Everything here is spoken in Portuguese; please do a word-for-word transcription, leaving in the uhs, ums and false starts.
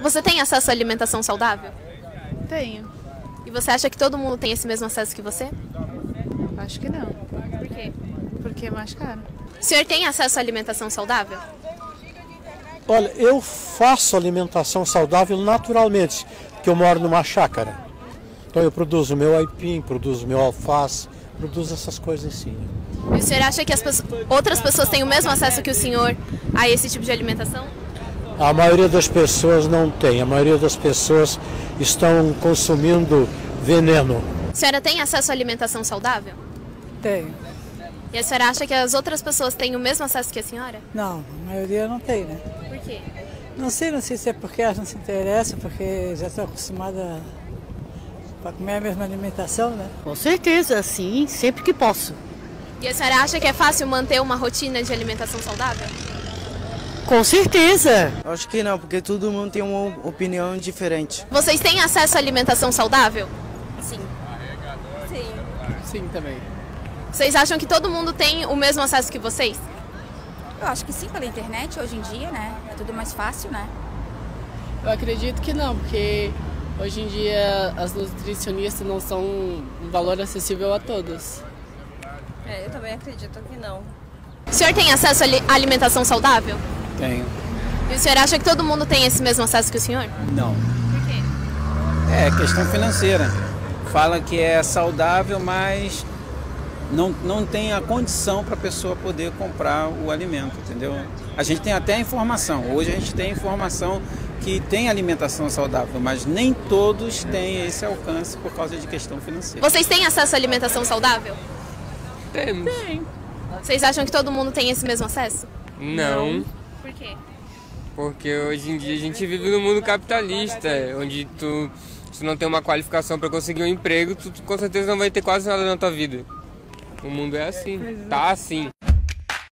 Você tem acesso à alimentação saudável? Tenho. E você acha que todo mundo tem esse mesmo acesso que você? Acho que não. Por quê? Porque é mais caro. O senhor tem acesso à alimentação saudável? Olha, eu faço alimentação saudável naturalmente, porque eu moro numa chácara. Então eu produzo meu aipim, produzo meu alface, produzo essas coisas assim. E o senhor acha que as pessoas, outras pessoas têm o mesmo acesso que o senhor a esse tipo de alimentação? A maioria das pessoas não tem, a maioria das pessoas estão consumindo veneno. A senhora tem acesso à alimentação saudável? Tenho. E a senhora acha que as outras pessoas têm o mesmo acesso que a senhora? Não, a maioria não tem, né? Por quê? Não sei, não sei se é porque elas não se interessam, porque já estão acostumadas para comer a mesma alimentação, né? Com certeza, sim, sempre que posso. E a senhora acha que é fácil manter uma rotina de alimentação saudável? Com certeza. Acho que não, porque todo mundo tem uma opinião diferente. Vocês têm acesso à alimentação saudável? Sim. Sim. Sim, também. Vocês acham que todo mundo tem o mesmo acesso que vocês? Eu acho que sim, pela internet hoje em dia, né? É tudo mais fácil, né? Eu acredito que não, porque hoje em dia as nutricionistas não são um valor acessível a todos. É, eu também acredito que não. O senhor tem acesso à alimentação saudável? Tenho. E o senhor acha que todo mundo tem esse mesmo acesso que o senhor? Não. Por quê? É questão financeira. Fala que é saudável, mas não, não tem a condição para a pessoa poder comprar o alimento, entendeu? A gente tem até a informação. Hoje a gente tem informação que tem alimentação saudável, mas nem todos têm esse alcance por causa de questão financeira. Vocês têm acesso à alimentação saudável? Temos. Tem. Vocês acham que todo mundo tem esse mesmo acesso? Não. Por quê? Porque hoje em dia a gente vive num mundo capitalista, onde tu, se não tem uma qualificação para conseguir um emprego, tu, tu com certeza não vai ter quase nada na tua vida. O mundo é assim, tá assim.